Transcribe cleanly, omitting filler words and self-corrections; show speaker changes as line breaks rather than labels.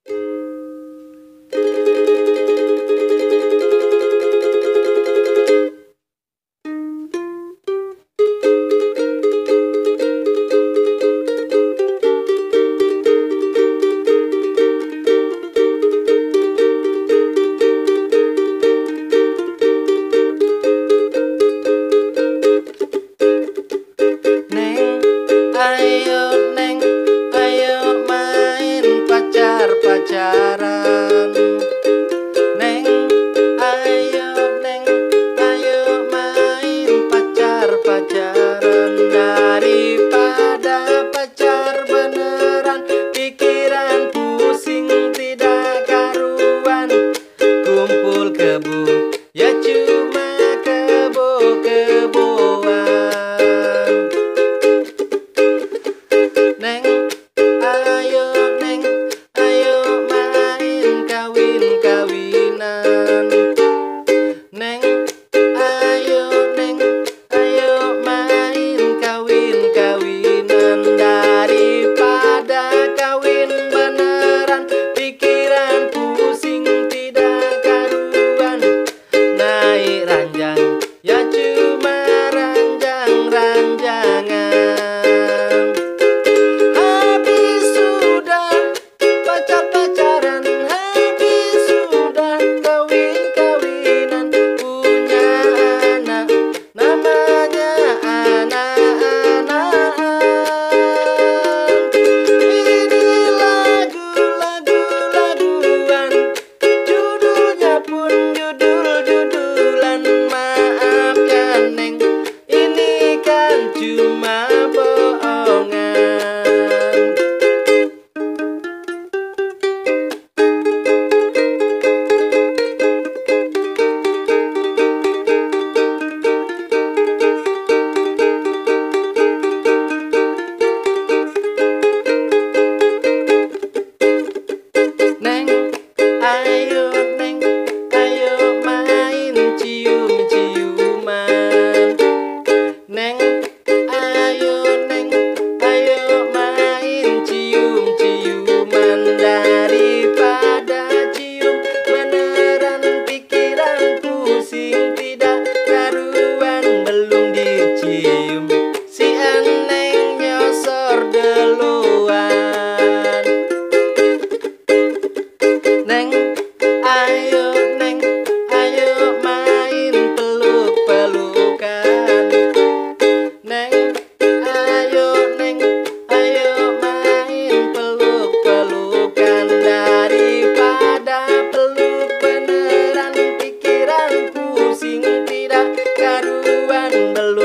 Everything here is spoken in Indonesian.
pacaran. Neng, ayo main pacaran. Daripada pacar beneran, pikiran pusing tidak karuan. Kumpul kebo, ya cuma kebo-keboan. Neng, ayo main kawin-kawinan. Neng, ayo main kawin-kawinan. Daripada kawin beneran, pikiran pusing tidak karuan. Naik ranjang, ya cuma ranjang-ranjangan. Habis sudah pacaran, habis sudah kawin-kawinan. Punya anak, namanya anak-anakan. Ini lagu-laguan, judulnya pun judul-judulan. Maaf ya Neng, ini kan cuma bohongan. Neng, ayo main cium-ciuman. Neng, ayo main cium-ciuman. Daripada cium beneran, pikiran pusing tidak karuan. Belum dicium, si Neng nyosor duluan. Neng, ayo main peluk-pelukan. Neng, ayo main peluk-pelukan. Daripada peluk beneran, pikiran pusing tidak karuan. Belum